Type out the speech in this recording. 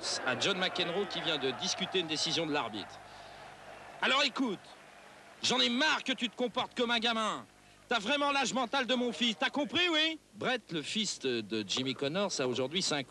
à John McEnroe qui vient de discuter une décision de l'arbitre. Alors écoute, j'en ai marre que tu te comportes comme un gamin. T'as vraiment l'âge mental de mon fils, t'as compris, oui? Brett, le fils de Jimmy Connors, a aujourd'hui 5 ans.